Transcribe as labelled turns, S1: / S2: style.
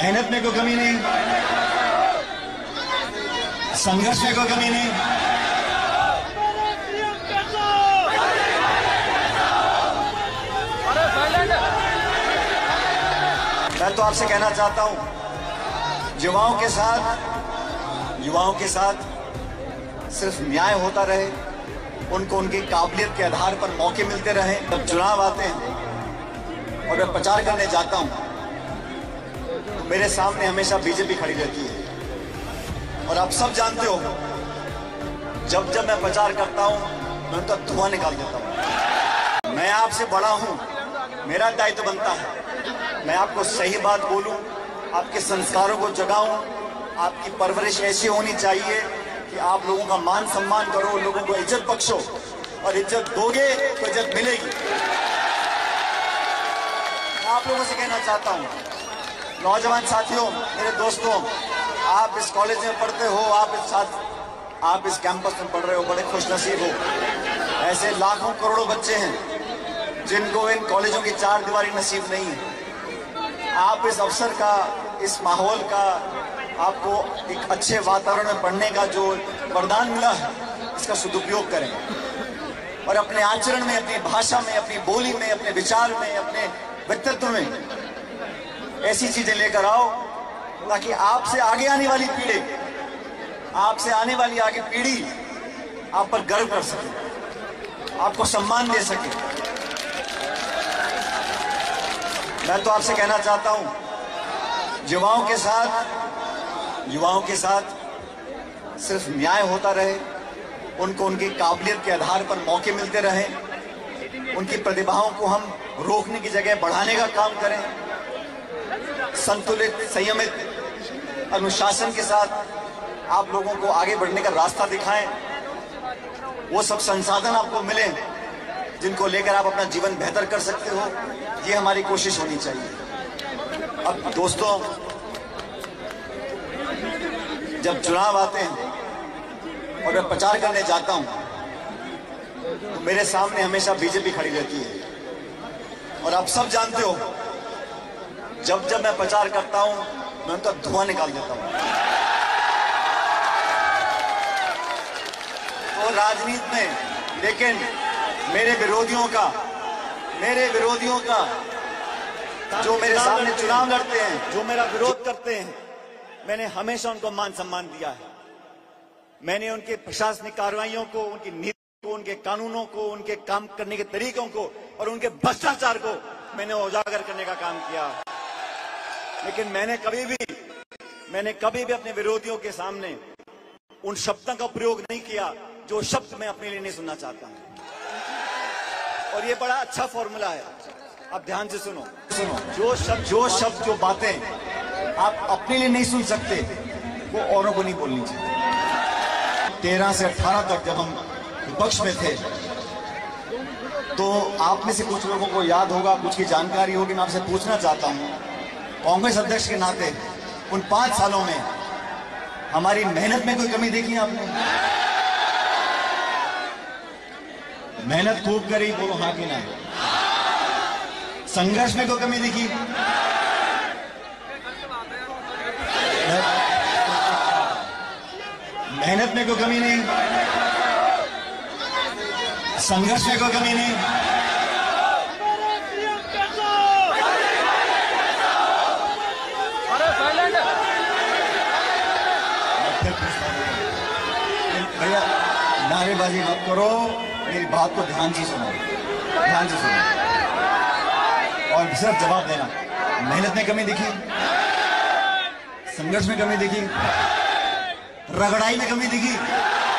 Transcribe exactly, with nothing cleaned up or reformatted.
S1: मेहनत में कोई कमी नहीं, संघर्ष में कोई कमी नहीं। मैं तो आपसे कहना चाहता हूं, युवाओं के साथ युवाओं के साथ सिर्फ न्याय होता रहे, उनको उनकी काबिलियत के आधार पर मौके मिलते रहे। जब चुनाव आते हैं और मैं प्रचार करने जाता हूं तो मेरे सामने हमेशा बीजेपी खड़ी रहती है। और आप सब जानते हो, जब जब मैं प्रचार करता हूं मैं उनका धुआं निकाल देता हूं। मैं आपसे बड़ा हूं, मेरा दायित्व बनता है मैं आपको सही बात बोलूं, आपके संस्कारों को जगाऊं। आपकी परवरिश ऐसी होनी चाहिए कि आप लोगों का मान सम्मान करो, लोगों को इज्जत बख्शो, और इज्जत दोगे तो इज्जत मिलेगी। मैं आप लोगों से कहना चाहता हूं, नौजवान साथियों, मेरे दोस्तों, आप इस कॉलेज में पढ़ते हो, आप इस साथ आप इस कैंपस में पढ़ रहे हो, बड़े खुशनसीब हो। ऐसे लाखों करोड़ों बच्चे हैं जिनको इन कॉलेजों की चार दीवारी नसीब नहीं है। आप इस अवसर का, इस माहौल का, आपको एक अच्छे वातावरण में पढ़ने का जो वरदान मिला है, इसका सदुपयोग करें और अपने आचरण में, अपनी भाषा में, अपनी बोली में, अपने विचार में, अपने व्यक्तित्व में ऐसी चीजें लेकर आओ ताकि आपसे आगे आने वाली पीढ़ी आपसे आने वाली आगे पीढ़ी आप पर गर्व कर सके, आपको सम्मान दे सके। मैं तो आपसे कहना चाहता हूं, युवाओं के साथ युवाओं के साथ सिर्फ न्याय होता रहे, उनको उनकी काबिलियत के आधार पर मौके मिलते रहे, उनकी प्रतिभाओं को हम रोकने की जगह बढ़ाने का काम करें। संतुलित, संयमित अनुशासन के साथ आप लोगों को आगे बढ़ने का रास्ता दिखाएं। वो सब संसाधन आपको मिले जिनको लेकर आप अपना जीवन बेहतर कर सकते हो, ये हमारी कोशिश होनी चाहिए। अब दोस्तों, जब चुनाव आते हैं और मैं प्रचार करने जाता हूं तो मेरे सामने हमेशा बीजेपी खड़ी रहती है। और आप सब जानते हो, जब जब मैं प्रचार करता हूं मैं उनका धुआं निकाल देता हूं। तो राजनीति में, लेकिन मेरे विरोधियों का मेरे विरोधियों का जो मेरे सामने चुनाव लड़ते हैं, जो मेरा विरोध करते हैं, मैंने हमेशा उनको मान सम्मान दिया है। मैंने उनके प्रशासनिक कार्रवाइयों को, उनकी नीति को, उनके कानूनों को, उनके काम करने के तरीकों को और उनके भ्रष्टाचार को मैंने उजागर करने का काम किया। लेकिन मैंने कभी भी मैंने कभी भी अपने विरोधियों के सामने उन शब्दों का प्रयोग नहीं किया जो शब्द मैं अपने लिए नहीं सुनना चाहता हूं। और ये बड़ा अच्छा फॉर्मूला है, आप ध्यान से सुनो सुनो जो शब्द जो शब्द जो बातें आप अपने लिए नहीं सुन सकते, वो औरों को नहीं बोलनी चाहिए। तेरह से अठारह तक जब हम विपक्ष में थे तो आप में से कुछ लोगों को याद होगा, कुछ की जानकारी होगी। मैं आपसे पूछना चाहता हूं, कांग्रेस अध्यक्ष के नाते उन पांच सालों में हमारी मेहनत में कोई कमी देखी आपने? मेहनत खूब करी, बोलो हाँ कि ना? संघर्ष में कोई कमी दिखी? मेहनत में कोई कमी नहीं, संघर्ष में कोई कमी नहीं। भैया नारेबाजी मत करो, मेरी बात को ध्यान से सुनो, ध्यान से सुनो और सिर्फ जवाब देना। मेहनत में कमी दिखी, संघर्ष में कमी दिखी, रगड़ाई में कमी दिखी,